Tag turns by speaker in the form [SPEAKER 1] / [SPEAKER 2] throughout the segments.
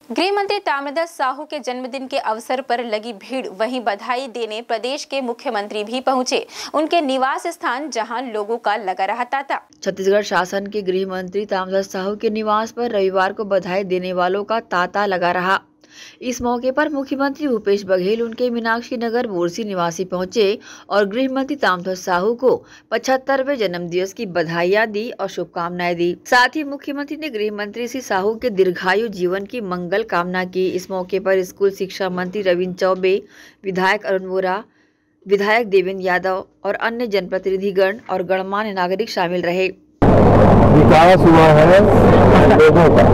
[SPEAKER 1] गृह मंत्री ताम्रध्वज साहू के जन्मदिन के अवसर पर लगी भीड़, वहीं बधाई देने प्रदेश के मुख्यमंत्री भी पहुंचे। उनके निवास स्थान जहां लोगों का लगा रहा तांता।
[SPEAKER 2] छत्तीसगढ़ शासन के गृह मंत्री ताम्रध्वज साहू के निवास पर रविवार को बधाई देने वालों का तांता लगा रहा। इस मौके पर मुख्यमंत्री भूपेश बघेल उनके मीनाक्षी नगर बोरसी निवासी पहुंचे और गृह मंत्री ताम्रध्वज साहू को 75वें जन्मदिवस की बधाइयां दी और शुभकामनाएं दी। साथ ही मुख्यमंत्री ने गृह मंत्री श्री साहू के दीर्घायु जीवन की मंगल कामना की। इस मौके पर स्कूल शिक्षा मंत्री रविंद्र चौबे, विधायक अरुण वोरा, विधायक देवेंद्र यादव और अन्य जनप्रतिनिधिगण और गणमान्य नागरिक शामिल रहे।
[SPEAKER 3] विकास हुआ है लोगों का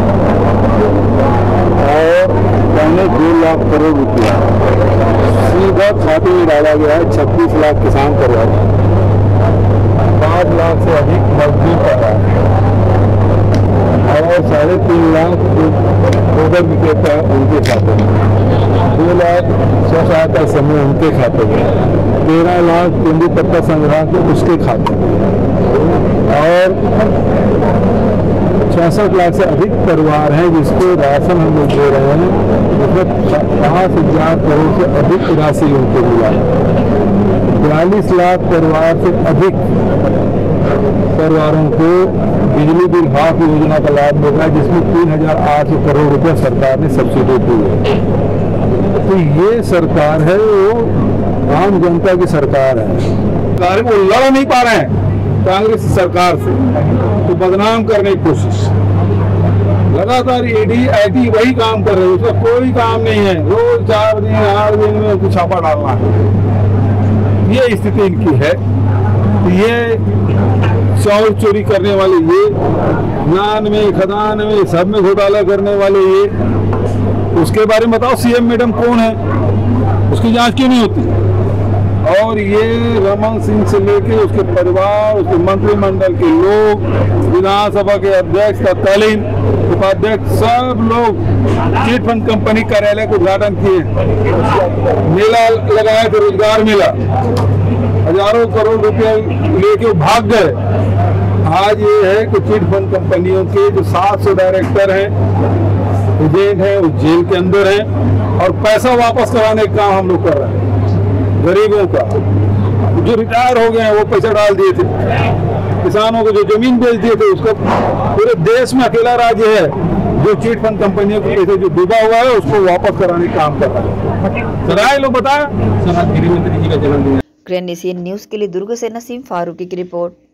[SPEAKER 3] और 2 लाख करोड़ रुपया सीधा खाते में डाला गया है। 26 लाख किसान परिवार, 5 लाख से अधिक मजदूर परिवार और 3.5 लाख गोबर विक्रेता उनके खाते में, 2 लाख स्व-सहायता समूह उनके खाते में, 13 लाख तेंदुपत्ता संग्रह के उसके खाते में और 66 लाख से अधिक परिवार हैं जिसको राशन हम लोग दे रहे हैं। मतलब 5,000 करोड़ से अधिक राशि उनको मिला है। 42 लाख परिवार से अधिक परिवारों को बिजली बिल हाफ योजना का लाभ मिल रहा है, जिसमें 3,800 करोड़ रुपया सरकार ने सब्सिडी दी है। तो ये सरकार है, वो आम जनता की सरकार है। वो लड़ नहीं पा रहे हैं कांग्रेस सरकार से, तो बदनाम करने की कोशिश लगातार ईडी आईटी वही काम कर रहे हैं। उसका कोई काम नहीं है, रोज 4 दिन 8 दिन में उनको छापा डालना है। ये स्थिति इनकी है। ये चावल चोरी करने वाले, ये नान में खदान में सब में घोटाला करने वाले, ये उसके बारे में बताओ। सीएम मैडम कौन है, उसकी जांच क्यों नहीं होती? और ये रमन सिंह से लेके उसके परिवार, उसके मंत्रिमंडल के लोग, विधानसभा के अध्यक्ष, तत्कालीन उपाध्यक्ष, सब लोग चिट फंड कंपनी कार्यालय का उद्घाटन किए, मेला लगाया थे, रोजगार मेला, हजारों करोड़ रुपए लेके वो भाग गए। आज ये है कि चिट फंड कंपनियों के जो 700 डायरेक्टर हैं, एजेंट हैं, वो जेल के अंदर हैं और पैसा वापस कराने का काम हम लोग कर रहे हैं। गरीबों का जो रिटायर हो गए हैं वो पैसा डाल दिए थे, किसानों को जो जमीन बेच दिए थे, उसका पूरे देश में अकेला राज्य है जो चिट फंड कंपनियों के पैसे जो डूबा हुआ है उसको वापस कराने का काम कर रहा है। सराय लोग बताया।
[SPEAKER 2] ग्रैंड एशियन न्यूज के लिए दुर्ग से नसीम फारूकी की रिपोर्ट।